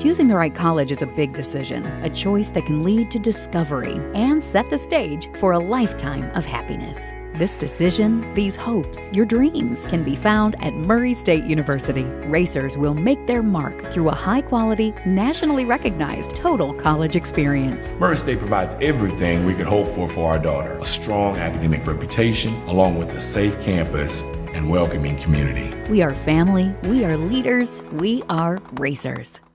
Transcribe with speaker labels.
Speaker 1: Choosing the right college is a big decision, a choice that can lead to discovery and set the stage for a lifetime of happiness. This decision, these hopes, your dreams can be found at Murray State University. Racers will make their mark through a high-quality, nationally recognized total college experience.
Speaker 2: Murray State provides everything we could hope for our daughter. A strong academic reputation, along with a safe campus and welcoming community.
Speaker 1: We are family, we are leaders, we are racers.